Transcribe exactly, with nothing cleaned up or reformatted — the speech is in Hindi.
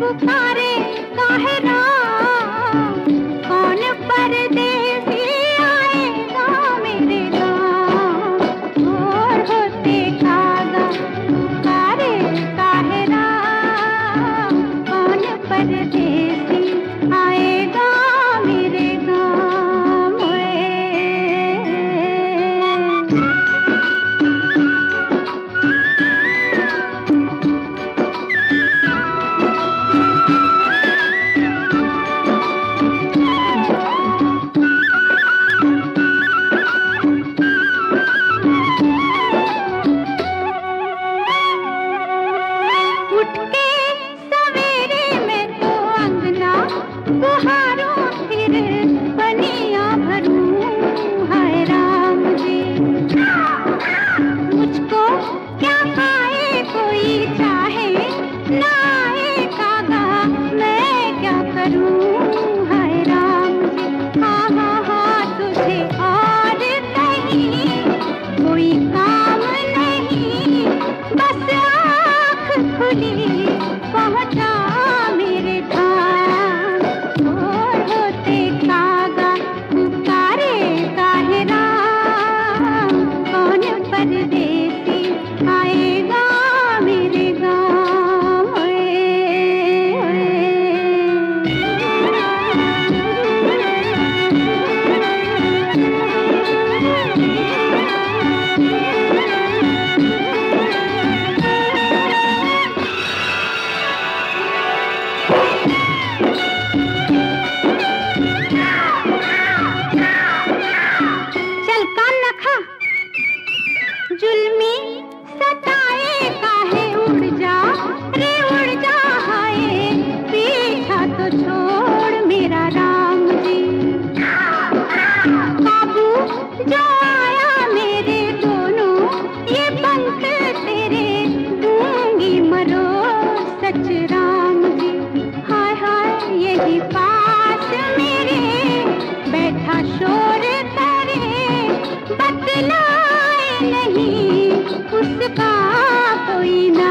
पुकारे काहे राम, कौन परदेसी आएगा मेरे गाँव। और होते कागा पुकारे काहे राम, कौन परदेसी आएगा मेरे गाँव। उठ के सवेरे में तो अंगना बहारूं, फिर पनिया भरूं, हाय राम जी। मुझको क्या खाए कोई चाहे ना आए कागा, मैं क्या करूं, हाय राम जी। हाँ हाँ हाँ तुझे और कहीं कोई काम नहीं, बस आँख खुली पहुँचा मेरे धाम। और होते कागा पुकारे काहे राम, कौन परदेसी आएगा मेरे गाँव। ओए, चल कान न खा, जुल्मी सताए काहे, उड़ जा रे उड़ जा, हाय पीछा तो छोड़ मेरा राम जी। काबू जो आया मेरे दोनों ये पंख तेरे, दूंगी मरो सच राम जी। हाय हाय यही पास मेरे बैठा शोर करे, बतलाए नहीं उसका कोई ना